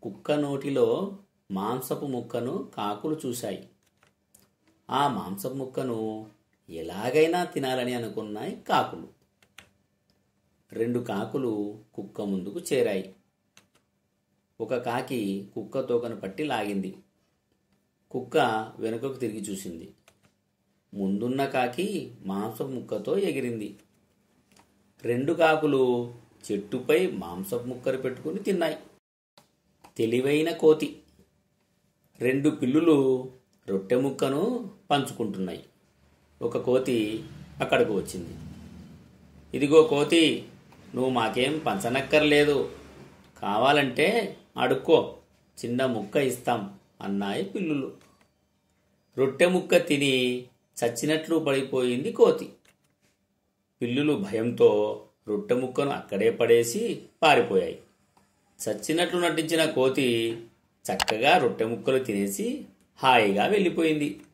కుక్క నోటిలో మాంసపు ముక్కను కాకులు చూశాయి. ఆ మాంసపు ముక్కను ఎలాగైనా తినాలని అనుకున్నాయి కాకులు. 2 కాకులు కుక్క ముందుకు చేరాయి. ఒక కాకి కుక్క తోకను పట్టి లాగింది. కుక్క వెనుకకు తిరిగి చూసింది. ముందున్న కాకి మాంసపు ముక్కతో ఎగిరింది. 2 కాకులు చెట్టుపై మాంసపు ముక్కలు పెట్టుకుని తిన్నాయి. తెలివైన కోతి. 2 పిల్లులు రొట్టె ముక్కను పంచుకుంటున్నాయి. ఒక కోతి అక్కడకు వచ్చింది. ఇదిగో కోతి, నువ్వు మాకేం పంచనక్కర్లేదు, కావాలంటే అడుక్కో, చిన్న ముక్క ఇస్తాం అన్నాయి పిల్లులు. రొట్టె ముక్క తిని చచ్చినట్లు పడిపోయింది కోతి. పిల్లులు భయంతో రొట్టె ముక్కను అక్కడే పడేసి పారిపోయాయి. చచ్చినట్లు నటించిన కోతి చక్కగా రొట్టె ముక్కలు తినేసి హాయిగా వెళ్ళిపోయింది.